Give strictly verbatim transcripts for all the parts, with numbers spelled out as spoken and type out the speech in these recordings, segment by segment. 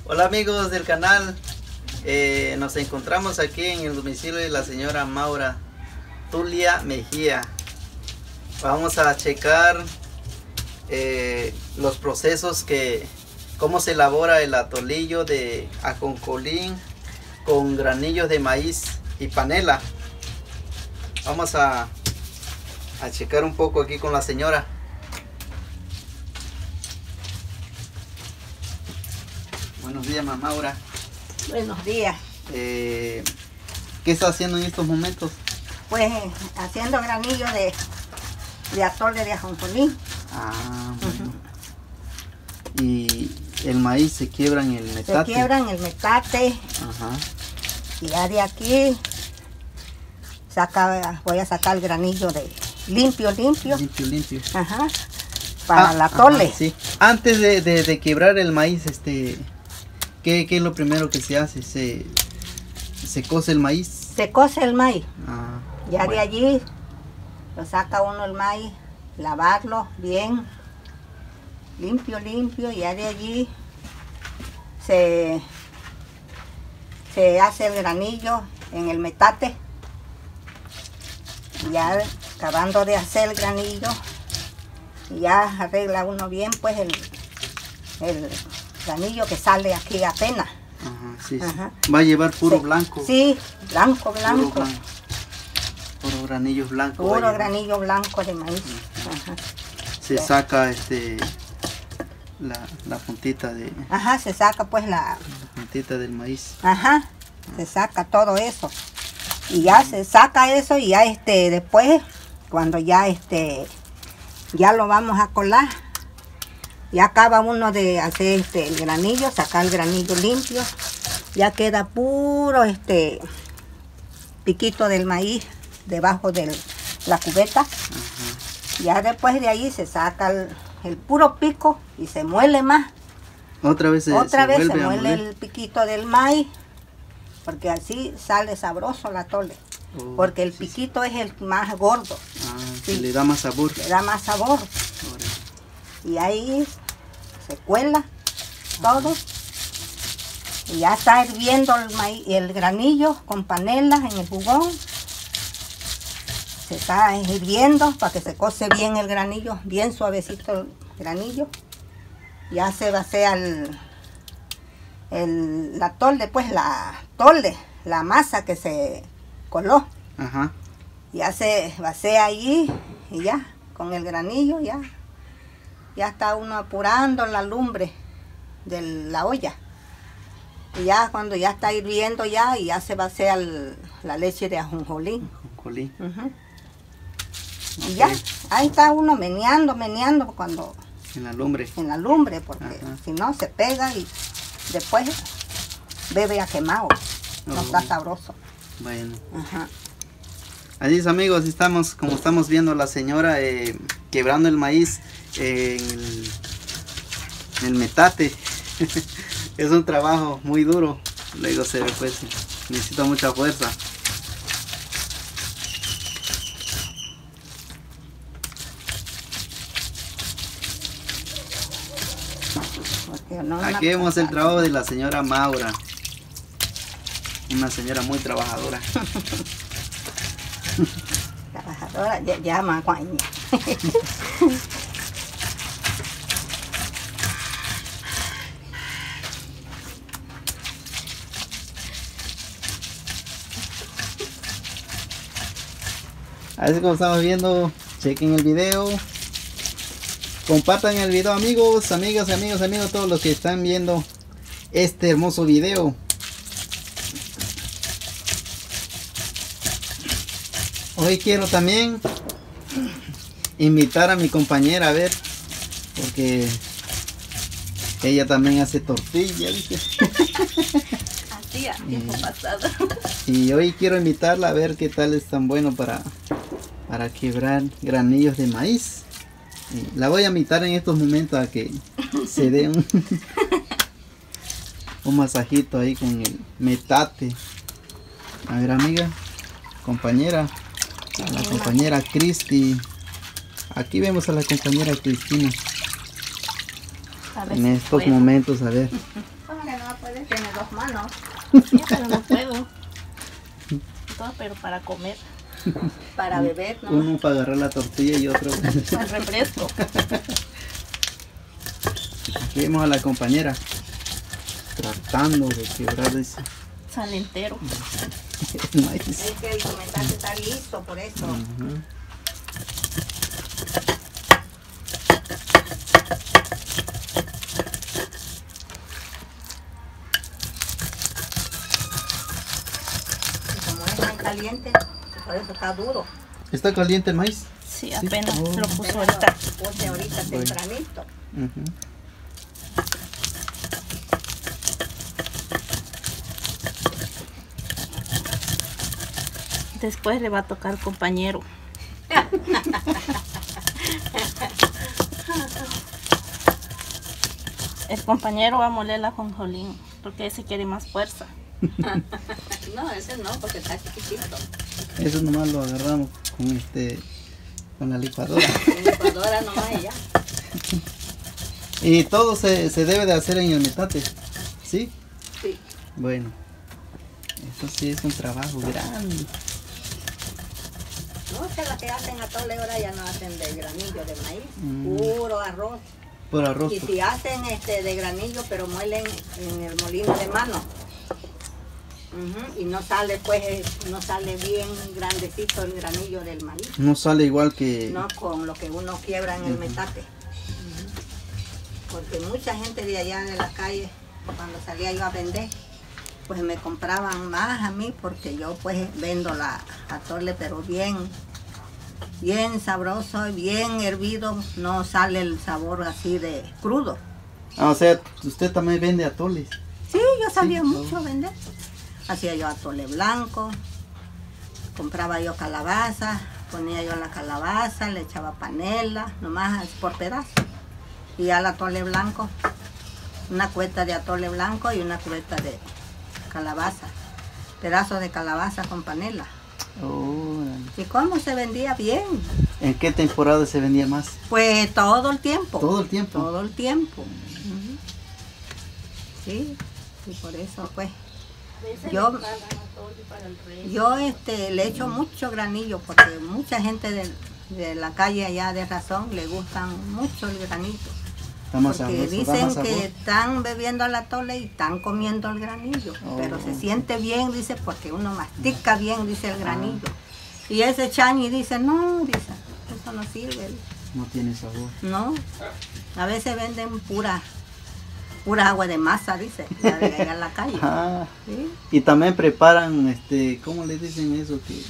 Hola amigos del canal, eh, nos encontramos aquí en el domicilio de la señora Maura Tulia Mejía. Vamos a checar eh, los procesos que, cómo se elabora el atolillo de ajonjolí con granillos de maíz y panela. Vamos a, a checar un poco aquí con la señora. Buenos días, mamá Maura. Buenos días. Eh, ¿Qué está haciendo en estos momentos? Pues haciendo granillo de, de atole de ajonjolí. Ah, bueno. Uh-huh. Y el maíz se quiebra en el metate. Se quiebra en el metate. Ajá. Y ya de aquí saca, voy a sacar el granillo de limpio, limpio. Limpio, limpio. Ajá. Para ah, el atole. Ajá, sí. Antes de, de, de quebrar el maíz, este, ¿qué, ¿qué es lo primero que se hace? ¿Se, se cose el maíz? Se cose el maíz. Ah, ya bueno. de allí lo saca uno el maíz, lavarlo bien, limpio, limpio, y ya de allí se, se hace el granillo en el metate. Y ya acabando de hacer el granillo, ya arregla uno bien pues el, el granillo que sale aquí apenas. Ajá, sí, Ajá. Sí. Va a llevar puro sí, blanco. Sí, blanco, blanco. Puro, blanco. Puro granillo blanco. Puro granillo blanco de maíz. Ajá. Se sí. saca este la, la puntita de. Ajá, se saca pues la, la puntita del maíz. Ajá, se saca todo eso. Y ya se saca eso y ya este después cuando ya este ya lo vamos a colar. Ya acaba uno de hacer este el granillo, sacar el granillo limpio. Ya queda puro este piquito del maíz debajo de la cubeta. Ajá. Ya después de ahí se saca el, el puro pico y se muele más. Otra vez se, Otra se vez vuelve se a muele moler. el piquito del maíz, porque así sale sabroso la atole. Oh, porque el sí, piquito sí. es el más gordo. Ah, sí. Le da más sabor. Le da más sabor. Ahora. Y ahí se cuela todo. Y ya está hirviendo el, maíz, el granillo con panela en el fogón. Se está hirviendo para que se cose bien el granillo, bien suavecito el granillo. Ya se vacía el, el, la tole, pues la tole, la masa que se coló. Ajá. Ya se vacía allí y ya, con el granillo ya. Ya está uno apurando la lumbre de la olla. Y ya cuando ya está hirviendo ya, y ya se vacía el, la leche de ajonjolí. Ajonjolí. Uh-huh. Y okay. ya, ahí está uno meneando, meneando cuando... En la lumbre. En la lumbre, porque Ajá. si no se pega y después bebe a quemado. Oh. No está sabroso. Bueno. Ajá. Así es, amigos, estamos, como estamos viendo la señora eh, quebrando el maíz eh, en, el, en el metate. Es un trabajo muy duro. Luego se ve, pues, necesita mucha fuerza. No, aquí vemos el trabajo de la señora Maura. Una señora muy trabajadora. Trabajadora, ya, ya más guaña. Así como estamos viendo, chequen el video. Compartan el video, amigos, amigas, amigos, amigos, todos los que están viendo este hermoso video. Hoy quiero también invitar a mi compañera a ver, porque ella también hace tortilla, ¿viste? Hacía tiempo pasado. Y hoy quiero invitarla a ver qué tal es tan bueno para, para quebrar granillos de maíz. La voy a invitar en estos momentos a que se dé un, un masajito ahí con el metate. A ver, amiga, compañera, a la compañera Cristi. Aquí vemos a la compañera Cristina en estos momentos, a ver. dos manos. Sí, pero no puedo. Todo, pero para comer. Para beber, ¿no? Uno para agarrar la tortilla y otro. Para el refresco. Aquí vemos a la compañera tratando de quebrar ese Sale entero. maíz. Es que el metate está listo, por eso. Ujú. Y como es muy caliente, por eso está duro. ¿Está caliente el maíz? Sí, apenas Oh. lo puso Pero ahorita. puse ahorita Bueno. tempranito. Ujú. Después le va a tocar compañero. El compañero va a moler la jonjolín porque ese quiere más fuerza. No, ese no, porque está chiquitito. Eso nomás lo agarramos con este con la licuadora. En la licuadora nomás y ya. Y todo se, se debe de hacer en el metate. ¿Sí? Sí. Bueno. Eso sí es un trabajo grande. No, es que las que hacen atole ahora ya no hacen de granillo de maíz, Mm. puro arroz. Por arroz. Y si hacen este de granillo, pero muelen en el molino de mano. Ujú, y no sale pues, eh, no sale bien grandecito el granillo del maíz. No sale igual que... No con lo que uno quiebra en el metate. Ujú. Porque mucha gente de allá de la calle, cuando salía yo a vender, pues me compraban más a mí porque yo pues vendo la atole pero bien, bien sabroso, bien hervido, no sale el sabor así de crudo. Ah, o sea, usted también vende atoles. Sí, yo sabía Sí, mucho no. vender. Hacía yo atole blanco, compraba yo calabaza, ponía yo la calabaza, le echaba panela, nomás por pedazos. Y al atole blanco, una cubeta de atole blanco y una cubeta de calabaza, pedazos de calabaza con panela. Oh, ¿Y cómo se vendía bien? ¿en qué temporada se vendía más? Pues todo el tiempo. Todo el tiempo. Todo el tiempo. Ujú. Sí, y por eso pues. Yo, yo este, le echo mucho granillo porque mucha gente de, de la calle allá de Razón le gustan mucho el granillo. Está más Porque sabroso, da más dicen que sabor. están bebiendo el atole y están comiendo el granillo. Oh. Pero se siente bien, dice, porque uno mastica bien, dice Ah. el granillo. Y ese chañi dice, no, dice, eso no sirve. No tiene sabor. No, a veces venden pura, pura agua de masa, dice, la de allá en la calle. Ah, ¿Sí? y también preparan, este, ¿cómo le dicen eso? Que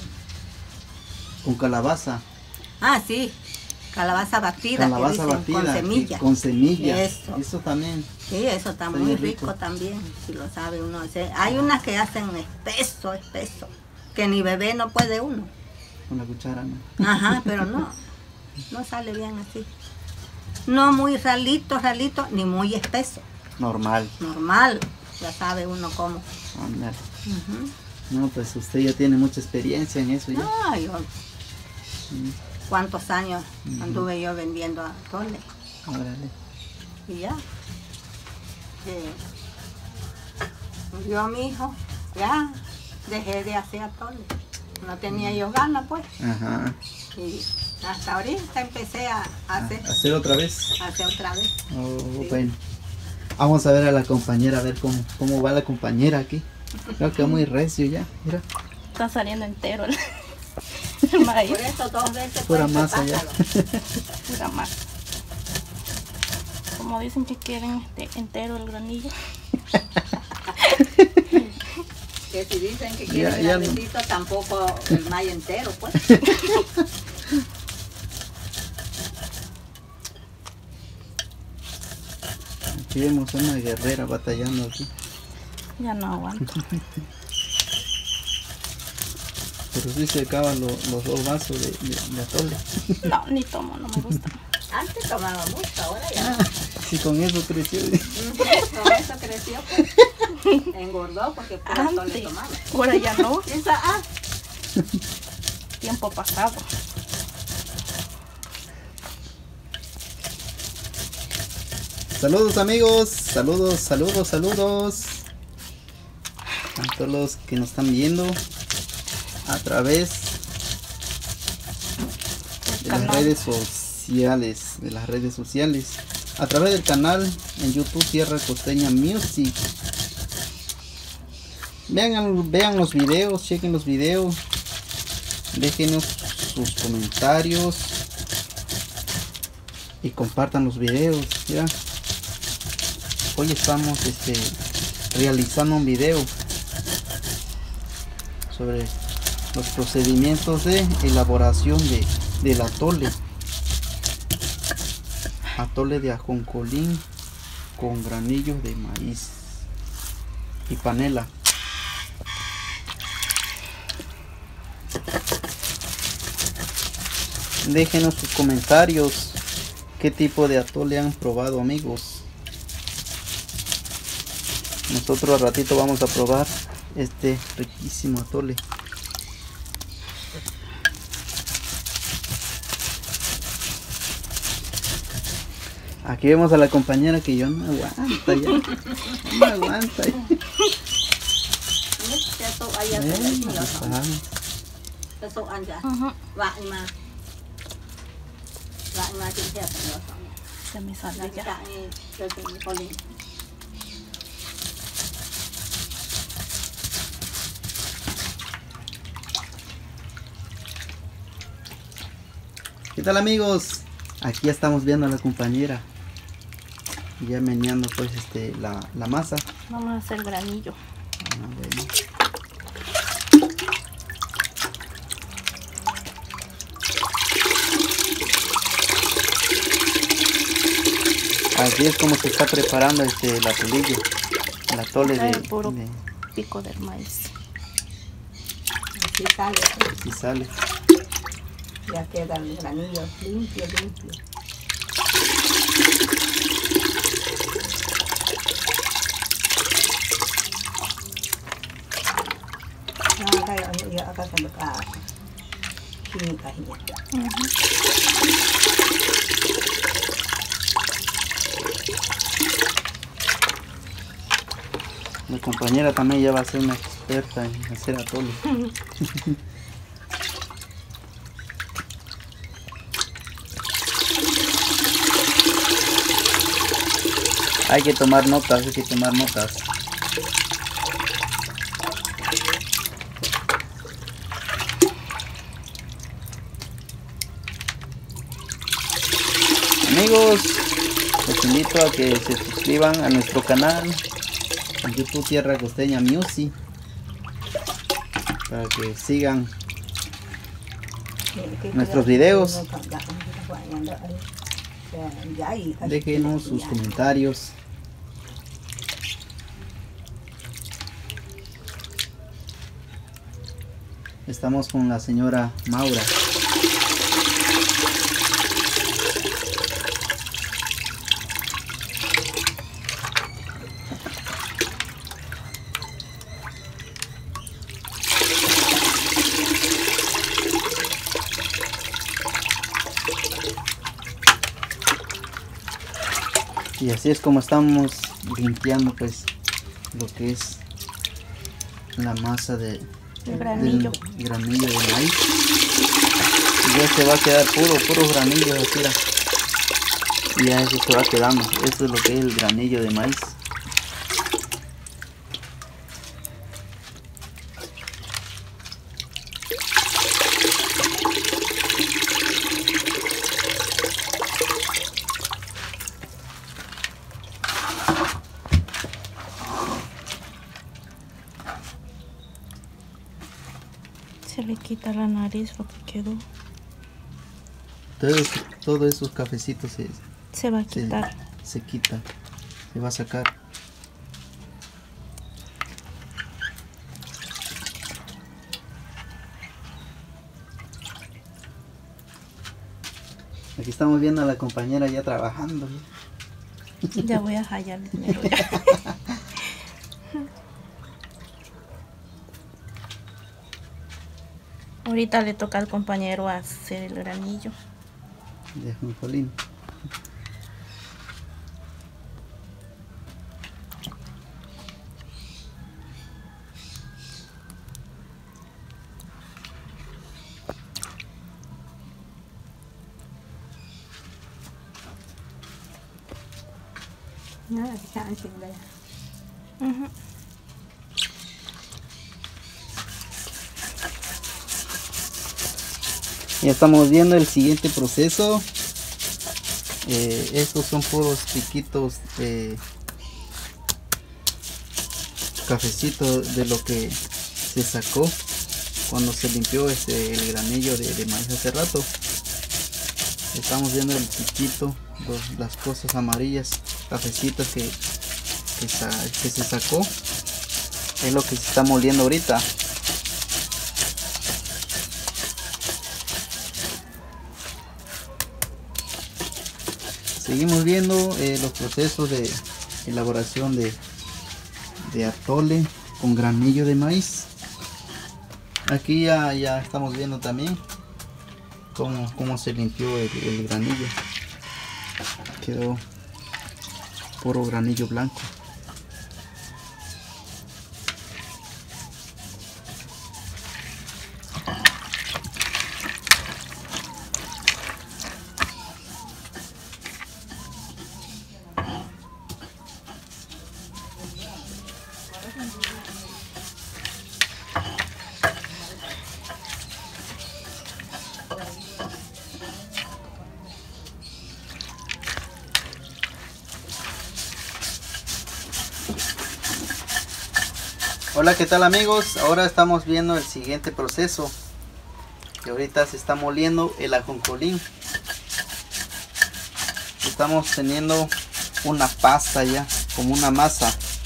con calabaza. Ah, sí, calabaza batida, que Calabaza dicen, batida. con que- semilla. Con semilla. Eso. Eso también. Sí, eso está Está muy bien rico. rico. también, si lo sabe uno hacer. Hay unas que hacen espeso, espeso, que ni bebé no puede uno. Con la cuchara, ¿no? Ajá, pero no, no sale bien así. No muy ralito, ralito, ni muy espeso. Normal. Normal, ya sabe uno cómo. Ándale. Ujú. No, pues usted ya tiene mucha experiencia en eso ya. No, yo, Mm, cuántos años Ujú. anduve yo vendiendo atole. órale. Y ya. Eh, yo, mi hijo, ya dejé de hacer atole. No tenía yo ganas, pues. Ajá. Y hasta ahorita empecé a hacer, Hacer otra vez. a hacer otra vez. Oh, Sí. bueno. Vamos a ver a la compañera, a ver cómo, cómo va la compañera aquí. Creo que va muy recio ya. Mira. Está saliendo entero el, el maíz. Por eso dos veces Pura pues, masa ya. prepáralo. Pura masa. Como dicen que quieren este, entero el granillo. Que si dicen que Ya- quieren ya no. grandecito, tampoco el maíz entero, pues. Aquí vemos una guerrera batallando aquí. Ya no aguanto. Pero sí se acaban lo- los dos vasos de, de, de atole. No, ni tomo, no me gusta. Antes tomaba mucho, ahora ya no. Sí, con eso creció. Con eso creció, pues. Engordó porque puro atole Antes. tomaba. Ahora ya no. Esa, ah, Tiempo pasado. Saludos amigos, saludos, saludos, saludos. a todos los que nos están viendo a través de las redes sociales, de las redes sociales, a través del canal en YouTube Tierra Costeña Music. Vean, vean los videos, chequen los videos, déjenos sus comentarios y compartan los videos. Ya, hoy estamos este, realizando un video sobre los procedimientos de elaboración de, del atole atole de ajonjolín con granillos de maíz y panela. Déjenos sus comentarios, qué tipo de atole han probado, amigos. Nosotros al ratito vamos a probar este riquísimo atole. Aquí vemos a la compañera que yo no aguanta ya. No aguanta. Se me sale ya. ¿Qué tal, amigos? Aquí ya estamos viendo a la compañera ya meneando pues este la, la masa. Vamos a hacer granillo. Ah, bueno. Así es como se está preparando este el atolillo, el atole de, el puro de pico del maíz. Así sale. Así sale. Ya quedan los granillos limpios, limpios. No, acá, acá se lo cae. Química, química. Mi compañera también ya va a ser una experta en hacer atole. Hay que tomar notas, hay que tomar notas. Amigos, los invito a que se suscriban a nuestro canal en YouTube Tierra Costeña Music para que sigan nuestros videos. Déjenos sus comentarios. Estamos con la señora Maura. Y así es como estamos limpiando pues lo que es la masa de el granillo. Del granillo de maíz. Y ya se va a quedar puro, puro granillo así. Mira. Y ya eso se va quedando. Esto es lo que es el granillo de maíz. Se le quita la nariz lo que quedó. Todos, todos esos cafecitos se, Se va a quitar. Se, se quita. Se va a sacar. Aquí estamos viendo a la compañera ya trabajando. Ya voy a hallar el dinero. Ahorita le toca al compañero hacer el granillo. De ajonjolín. Ujú. Ya estamos viendo el siguiente proceso. Eh, estos son puros piquitos de cafecito de lo que se sacó cuando se limpió este, el granillo de, de maíz hace rato. Estamos viendo el piquito, los, las cosas amarillas, cafecitas que, que, sa, que se sacó. Es lo que se está moliendo ahorita. Seguimos viendo eh, los procesos de elaboración de, de atole con granillo de maíz. Aquí ya, ya estamos viendo también cómo, cómo se limpió el, el granillo. Quedó puro granillo blanco. Hola, ¿qué tal amigos? Ahora estamos viendo el siguiente proceso, que ahorita se está moliendo el ajonjolín. Estamos teniendo una pasta ya, como una masa.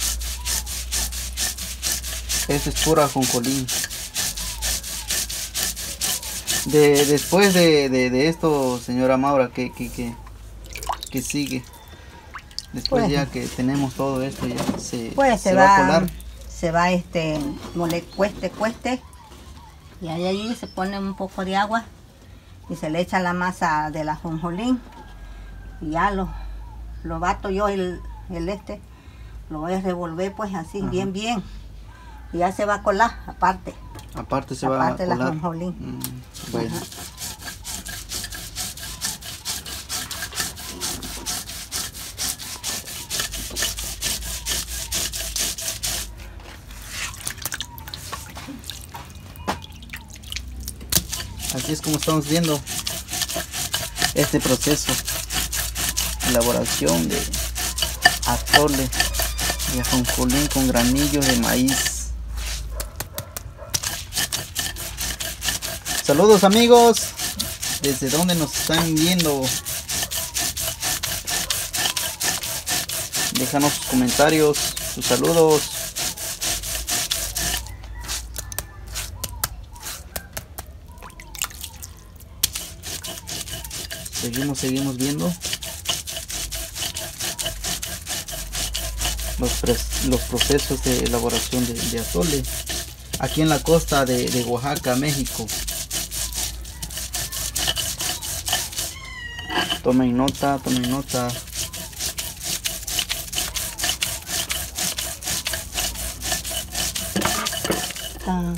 Este es puro ajonjolín. De, después de, de, de esto, señora Maura, ¿qué, qué, qué, qué sigue? Después Pues, ya que tenemos todo esto, ya se, Pues se, se va, va a colar. se va este, mole, cueste, cueste. Y ahí allí se pone un poco de agua y se le echa la masa del ajonjolín. Y ya lo, lo bato yo el, el este, lo voy a revolver pues así. Ajá. bien, bien. Y ya se va a colar aparte. Aparte se aparte va a colar. El ajonjolín. Mm, bueno. Ajá. Así es como estamos viendo este proceso de elaboración de atole de ajonjolín con granillos de maíz. Saludos amigos, desde donde nos están viendo. Déjanos sus comentarios, sus saludos. Seguimos, seguimos viendo los, los procesos de elaboración de, de atole aquí en la costa de, de Oaxaca, México. Tomen nota, tomen nota. Ah.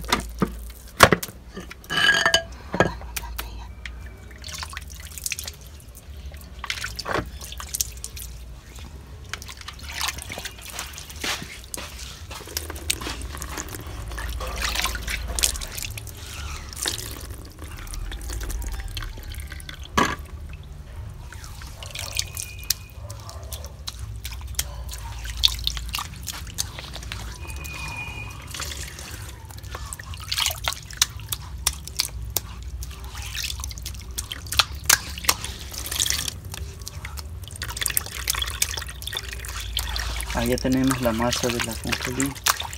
Ahí ya tenemos la masa de la ajonjolín.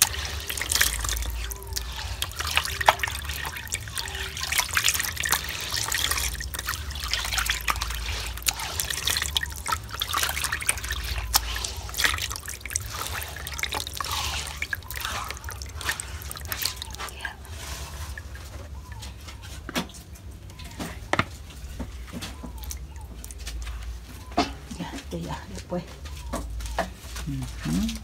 Ya, este ya, después. Uh-huh.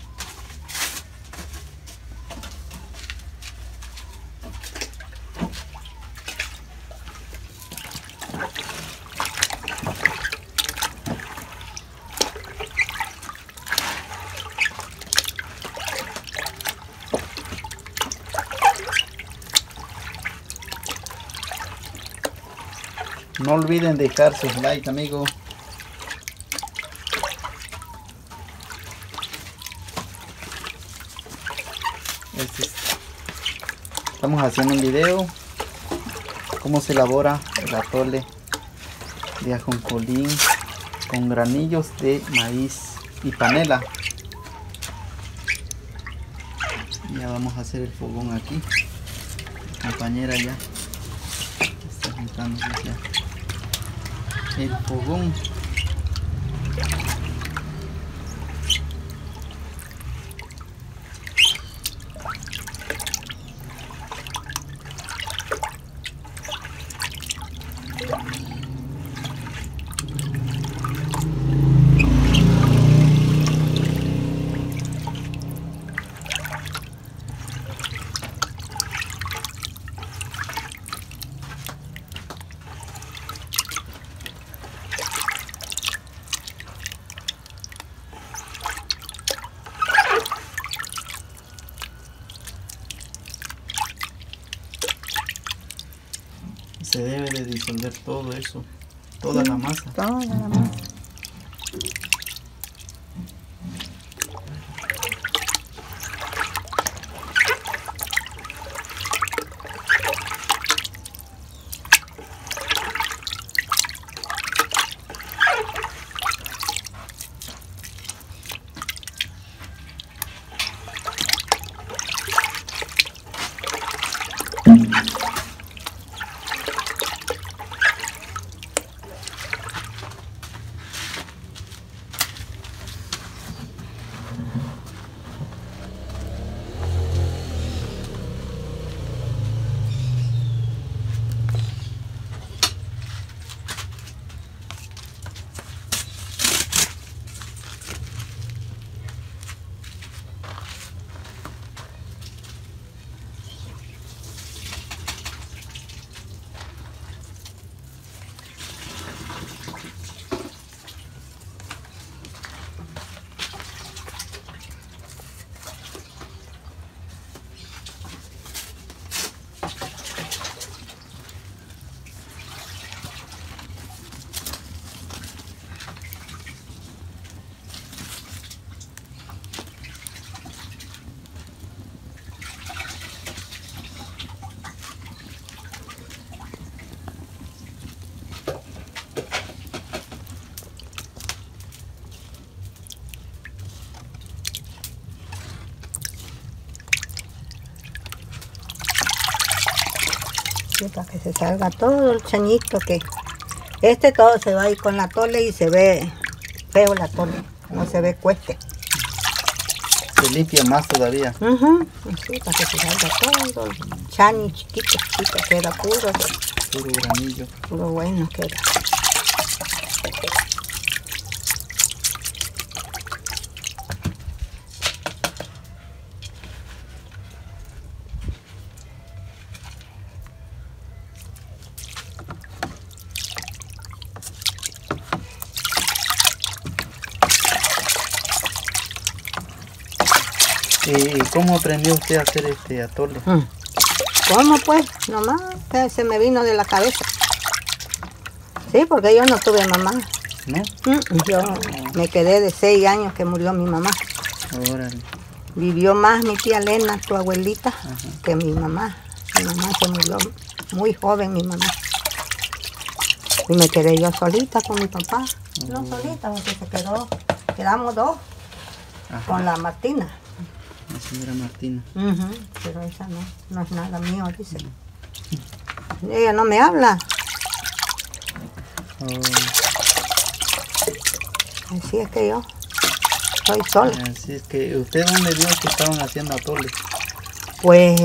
No olviden dejar sus likes, amigos. Este es, estamos haciendo un video cómo se elabora el atole de ajonjolín con granillos de maíz y panela. Ya vamos a hacer el fogón aquí. La compañera ya está juntando ya el fogón. Se debe de disolver todo eso, toda la masa. Toda la masa. Sí, para que se salga todo el chañito, que este todo se va a ir con la tole y se ve feo la tole, no se ve cueste. Se limpia más todavía. Uh-huh. Sí, para que se salga todo el chañi chiquito, chiquito, queda puro, Puro granillo. puro bueno queda. ¿Y cómo aprendió usted a hacer este atole? ¿Cómo pues? Nomás que se me vino de la cabeza. Sí, porque yo no tuve mamá. ¿No? Yo me quedé de seis años que murió mi mamá. Órale. Vivió más mi tía Elena, tu abuelita, Ajá. que mi mamá. Mi mamá se murió muy joven, mi mamá. Y me quedé yo solita con mi papá. No Oh. solita, porque se quedó, quedamos dos Ajá. con la Martina. La señora Martina. Ujú, pero esa no, no es nada mío, dice. Ella no me habla. Oh, Así es que yo soy sola. así es que, ¿usted dónde vio que estaban haciendo atole? Pues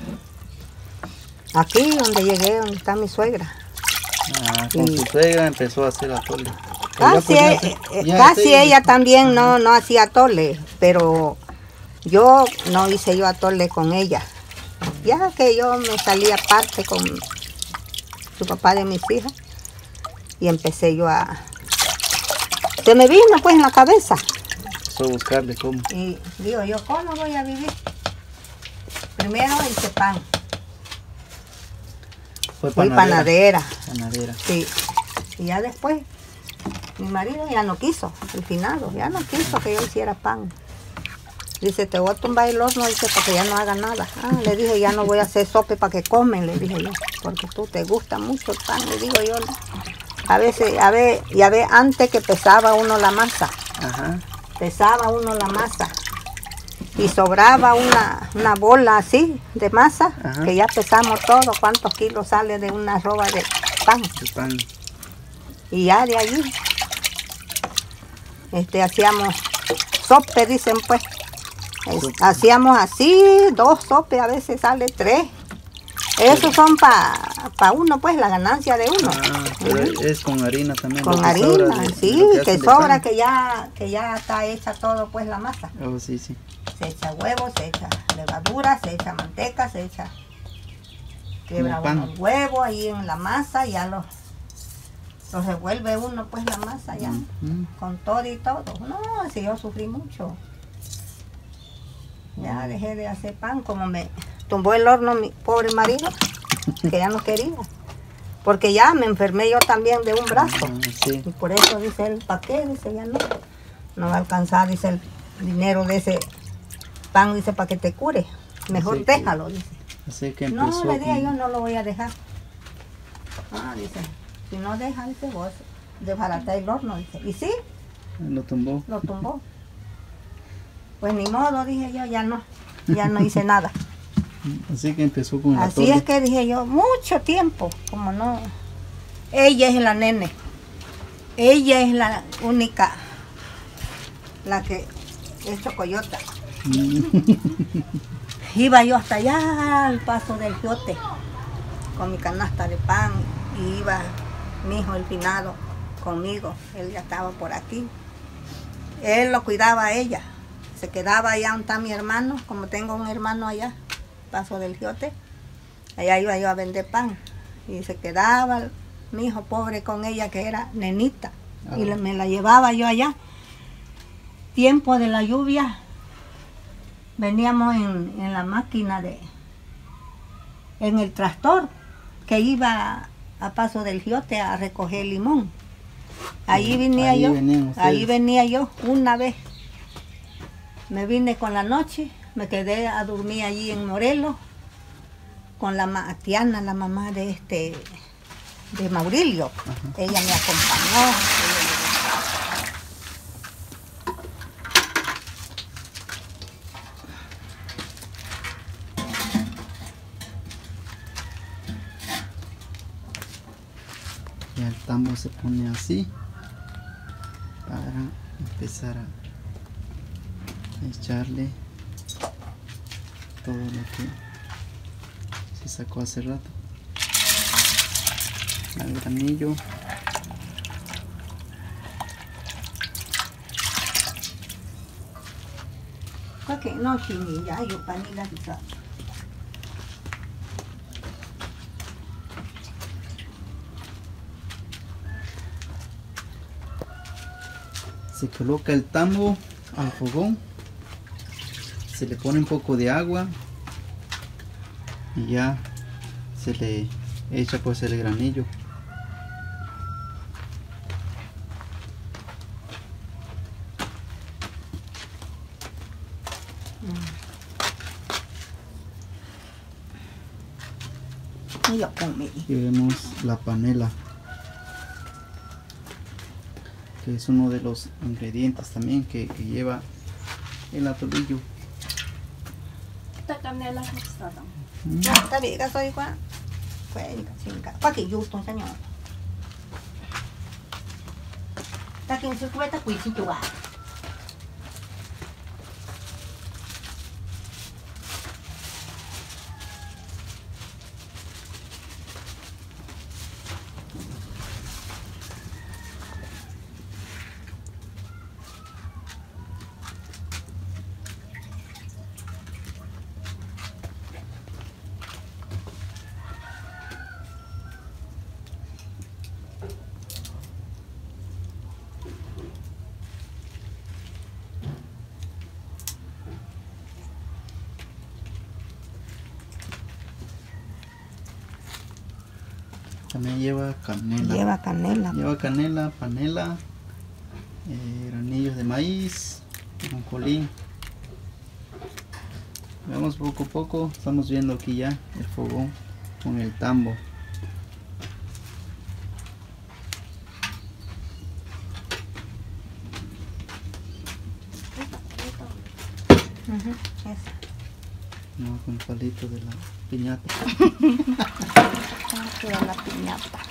aquí donde llegué, donde está mi suegra. Ah, con Sí. su suegra empezó a hacer atole. Casi, Ya, e- pues, ya eh, se- ya casi usted- ella también no, no hacía atole, pero yo no hice yo atole con ella. Ya que yo me salí aparte con su papá de mis hijas y empecé yo a... Se me vino pues en la cabeza Empezó a buscarle cómo. y digo yo, ¿cómo voy a vivir? Primero hice pan, Fue fui panadera. panadera, Panadera. sí. Y ya después, mi marido ya no quiso, el finado, ya no quiso que yo hiciera pan. Dice, te voy a tumbar el horno, dice, para que ya no haga nada. Ah, le dije, ya no voy a hacer sope para que comen, le dije yo, porque tú te gusta mucho el pan, le digo yo. A veces, a ver, ya ve, antes que pesaba uno la masa, Ajá. pesaba uno la masa y sobraba una, una bola así de masa, Ajá. que ya pesamos todo, cuántos kilos sale de una roba de pan. El pan. Y ya de allí, este, hacíamos sope, dicen pues. Es- Sope. hacíamos así, dos sopes, a veces sale tres. Esos son para pa uno, pues, la ganancia de uno. Ah, pero Ujú. es con harina también. Con lo que sobra harina, de- de sí, lo que, hacen de sobra, pan. que ya, que ya está hecha todo, pues, la masa. Oh, sí, sí. Se echa huevo, se echa levadura, se echa manteca, se echa... Quiebra pan. uno el huevo ahí en la masa, ya lo, lo revuelve uno, pues, la masa ya. Ujú. Con todo y todo. No, si yo sufrí mucho. Ya dejé de hacer pan, como me tumbó el horno mi pobre marido, que ya no quería. Porque ya me enfermé yo también de un brazo. Ah, sí. Y por eso dice él, ¿para qué? Dice, ya no. No va a alcanzar, dice, el dinero de ese pan, dice, para que te cure. Mejor Así que- déjalo, dice. Así que empezó No, le dije con- yo, no lo voy a dejar. Ah, dice, si no deja, dice, vos desbaratar el horno, dice. Y sí, lo tumbó. lo tumbó. Pues ni modo, dije yo, ya no, ya no hice nada. Así que empezó con la Así tole. es que dije yo, mucho tiempo, como no. Ella es la nene, ella es la única, la que es chocoyota. Mm. Iba yo hasta allá al paso del Giote con mi canasta de pan y iba mi hijo el finado conmigo, él ya estaba por aquí. Él lo cuidaba a ella, se quedaba allá donde está mi hermano, como tengo un hermano allá, paso del Giote, allá iba yo a vender pan y se quedaba mi hijo pobre con ella que era nenita y le- me la llevaba yo allá. Tiempo de la lluvia, veníamos en, en la máquina de, en el tractor que iba a paso del Giote a recoger limón. Ahí venía Ahí yo, venían ustedes. ahí venía yo una vez. Me vine con la noche, me quedé a dormir allí en Morelos con la ma- Tiana, la mamá de este, de Maurilio. Ella me acompañó. Ya el tambo se pone así para empezar a echarle todo lo que se sacó hace rato al granillo. Ok, no, chini, ya, yo panila bisa. Se coloca el tambo al fogón, se le pone un poco de agua y ya se le echa pues el granillo. Yo comí. Y vemos la panela, que es uno de los ingredientes también que, que lleva el atolillo. Esta canela rosada. Mm. Está bien, que soy Juan. Cuenca, cinca. Pa' que justo, señor. Está aquí en su cubeta, cuichito, va. También lleva canela. Lleva canela. Lleva canela, panela, eh, granillos de maíz, ajonjolí. Vemos poco a poco, estamos viendo aquí ya el fogón con el tambo. Uh-huh, esa. No, con el palito de la piñata. Vamos a tirar la piñata.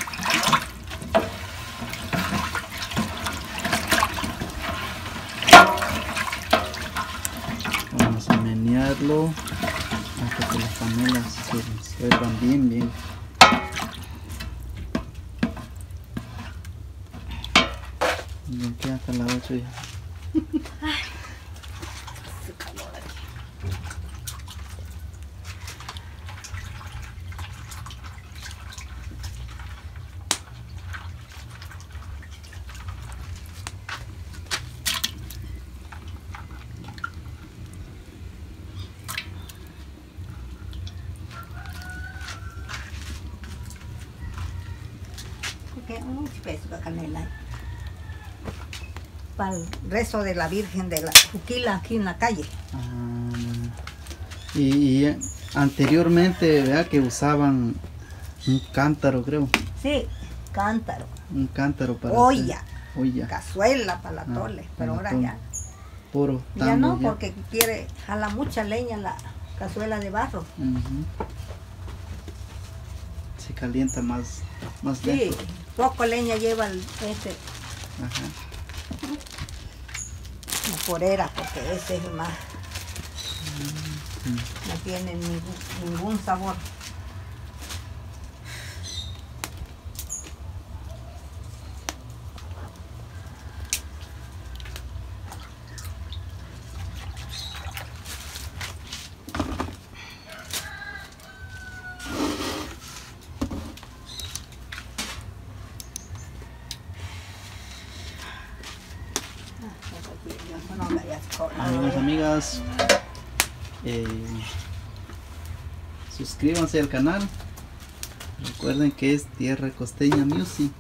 Vamos a menearlo hasta que las panelas se resuelvan bien, bien. Y aquí hasta las ocho ya. Hace calor aquí. Porque un peso de canela. Para el rezo de la Virgen de la Juquila aquí en la calle. Ah, y, y anteriormente, vea que usaban un cántaro, creo. Sí, cántaro, Un cántaro para olla, hacer olla. cazuela para la Ah, tole, pero para ahora tole. ya, Puro ya tambo, no, porque quiere, jala mucha leña la cazuela de barro. Ujú. Se calienta más, más Sí, lento. poco leña lleva el, este, Ajá. la porera, porque ese es el más, Mm. no tiene ningún, ningún sabor. Amigos, amigas, eh, suscríbanse al canal. Recuerden que es Tierra Costeña Music,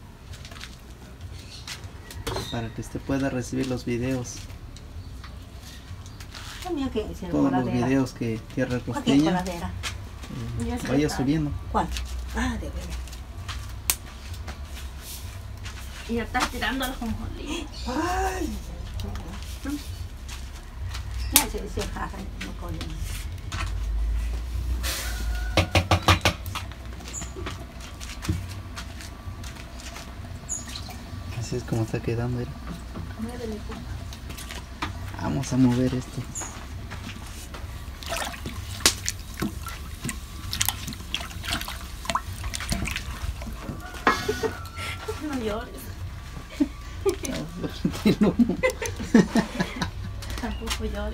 para que usted pueda recibir los videos, También que se todos los coladera. videos que Tierra Aquí hay Costeña coladera. eh, Ya se vaya está. subiendo. ¿Cuál? Ah, de veras. Y ya estás tirando el jonjolí. Ay. Ya se se jaja, no colen. Así es como está quedando. Mira. Muévele, pues. Vamos a mover esto. No llores. Tampoco llores.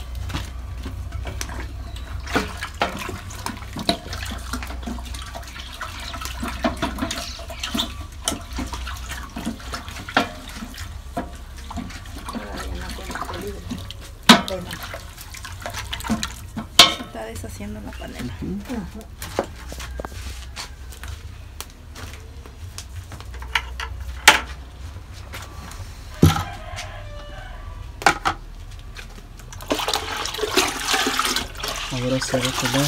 Todavía no tiene peligro. Bueno, Se está deshaciendo la panela. ajá. Ahora se va a colar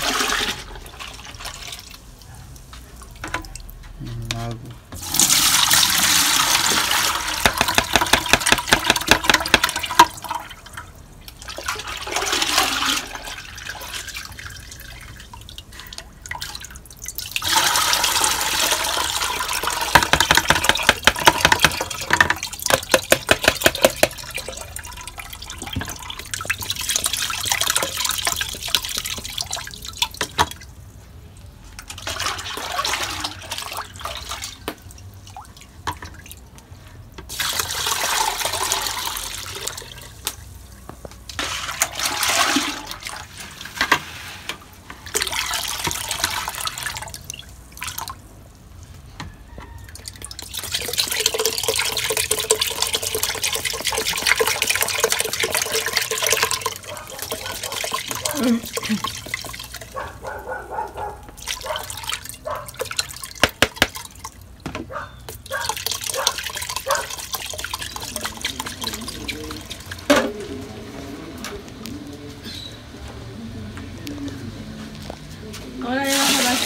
el agua.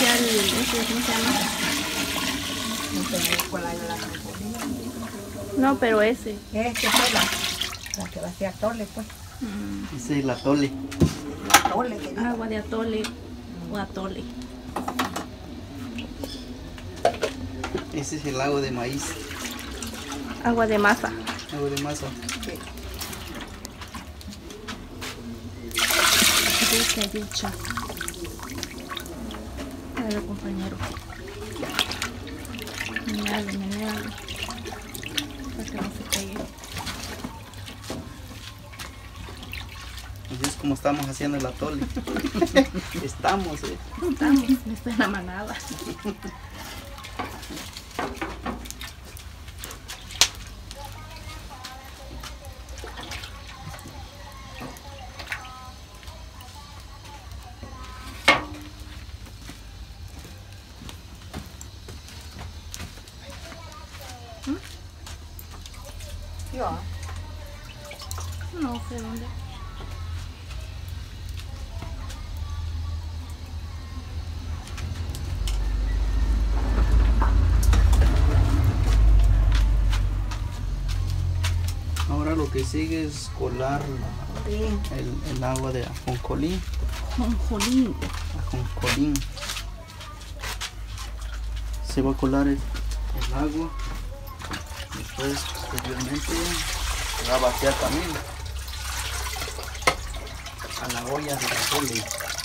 especial, ese, ¿cómo se llama? No tengo cuál hay la ajonjolí. No, pero ese. Este fue la, la que va a ser atole, pues. Mm, Ese es el atole. Atole, que digo. agua de atole o atole. Ese es el agua de maíz. Agua de masa. Agua de masa. Sí. Dicha, dicha. A ver, compañero. Meneale, meneale. Para que no se pegue. Así es como estamos haciendo el atole. Estamos, eh. Estamos, está en la manada. Yo. No sé dónde. Ahora lo que sigue es colar la- Sí. el, el agua de ajonjolí. Jonjolín. Ajonjolín. Se va a colar el, el agua. Después, posteriormente, se va a vaciar también a la olla de atole.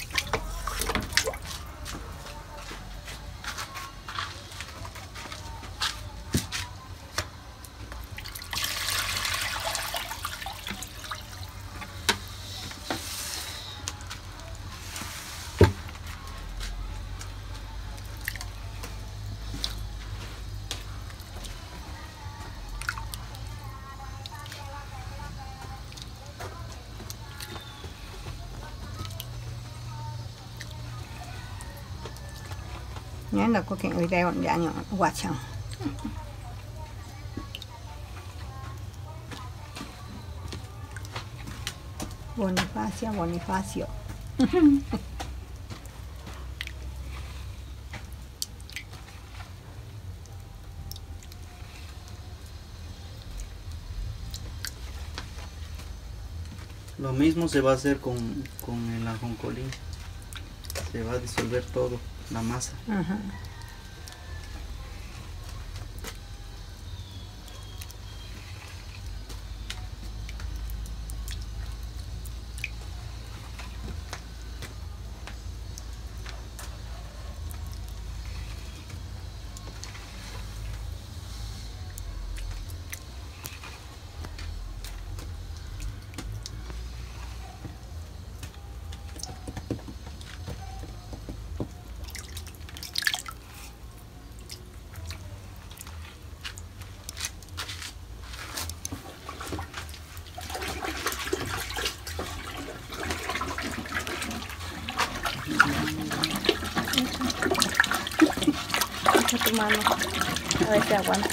Nhớ là có kiện video dạ nhỏ quạt xong. Bonifacio, Bonifacio. Lo mismo se va a hacer con, con el ajonjolí. Se va a disolver todo, la masa. Ajá. Echa tu mano. A ver si aguanta.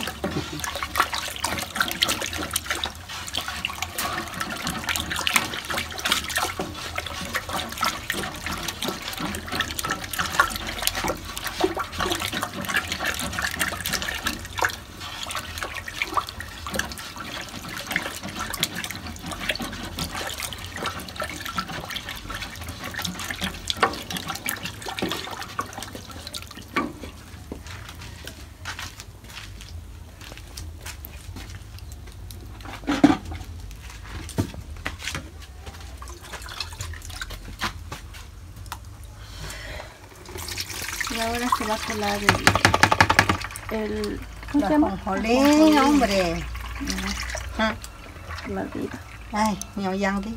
Y ahora se va a colar el... el ¿cómo La se llama? ajonjolí, Ajonjolí. hombre. Ah, Se me olvida. ay, nhỏ yang đi.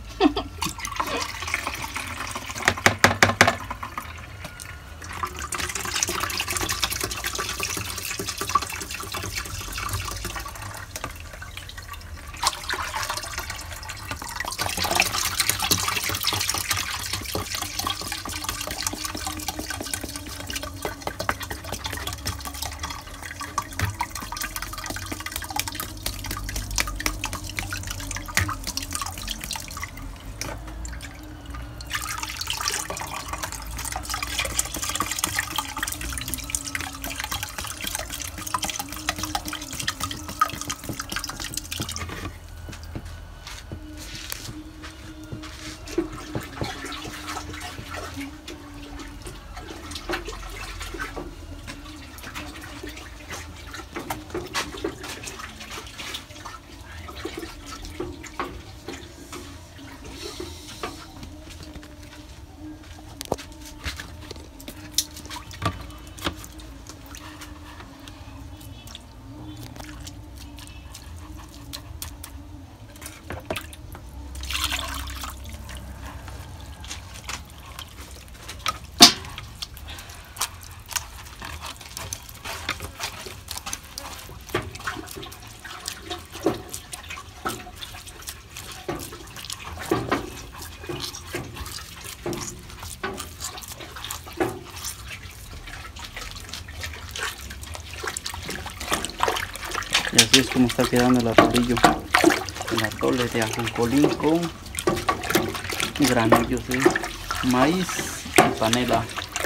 Así es como está quedando el atolillo. El atole de ajonjolí con granillos de maíz y panela.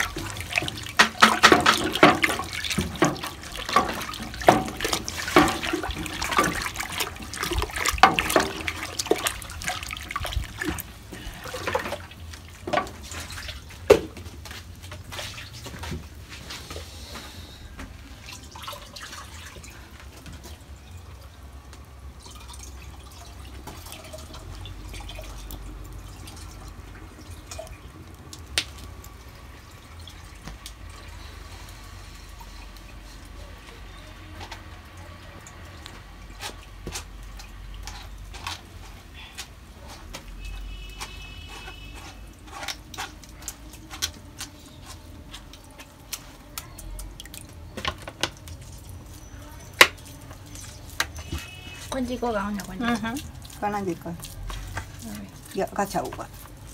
Con chico gạo nhỉ con chico. Uh-huh. Con ăn gì coi. Dạ, có chậu ạ.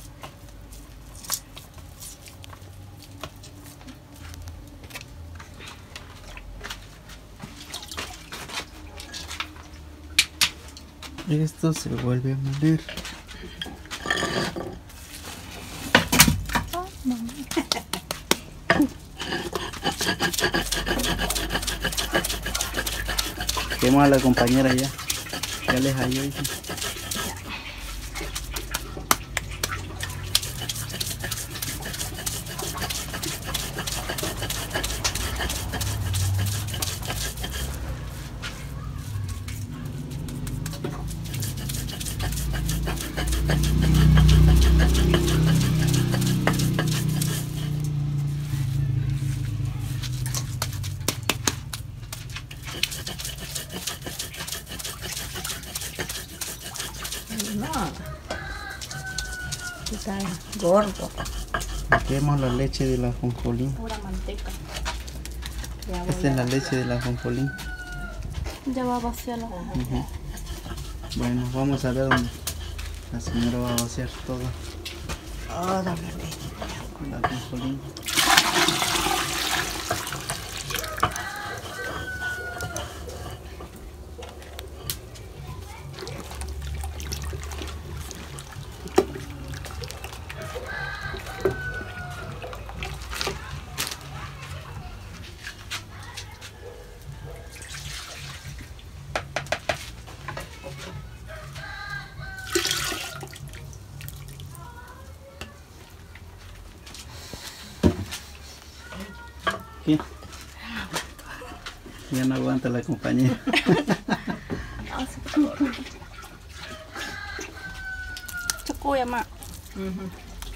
Esto se vuelve a moler. Quemo a la compañera ya. Ya les hallo. Hija. No. Está gordo. Quemo la leche de la ajonjolí. Pura manteca. Ya voy Esta es a- la leche de la ajonjolí. Ya va a vaciar la hoja. Ujú. Bueno, vamos a ver dónde la señora va a vaciar toda Toda la leche. la ajonjolí. ¿Qué? Ya no aguanta la compañía. 아, 초코야 마. Uh-huh.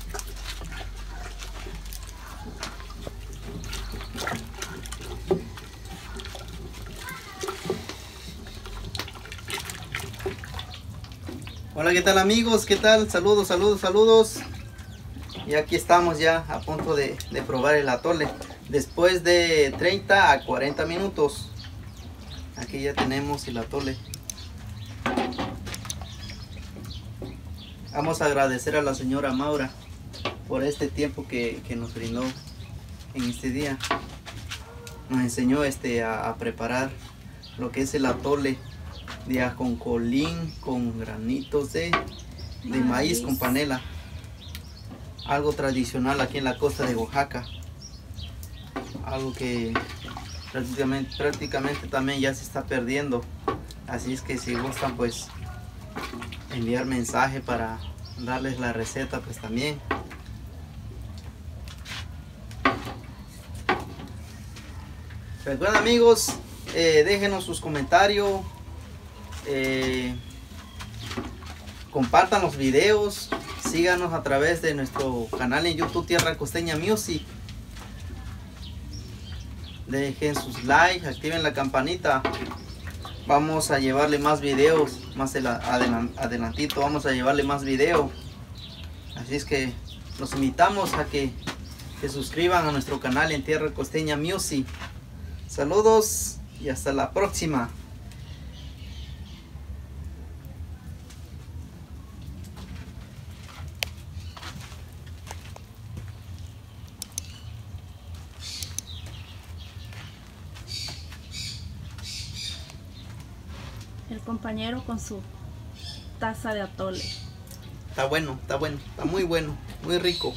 Hola, ¿qué tal amigos? ¿Qué tal? Saludos, saludos, saludos. Y aquí estamos ya a punto de, de probar el atole. Después de treinta a cuarenta minutos. Aquí ya tenemos el atole. Vamos a agradecer a la señora Maura por este tiempo que, que nos brindó en este día. Nos enseñó este, a, a preparar lo que es el atole de ajonjolín con granitos de, de maíz con panela. Algo tradicional aquí en la costa de Oaxaca. Algo que prácticamente, prácticamente también ya se está perdiendo. Así es que si gustan pues enviar mensaje para darles la receta pues también. Recuerden amigos, eh, déjenos sus comentarios, eh, compartan los videos, síganos a través de nuestro canal en YouTube Tierra Costeña Music. Dejen sus likes, activen la campanita. Vamos a llevarle más videos, más adelan- adelantito vamos a llevarle más videos. Así es que los invitamos a que se suscriban a nuestro canal en Tierra Costeña Music. Saludos y hasta la próxima. compañero con su taza de atole. Está bueno, está bueno, está muy bueno, muy rico.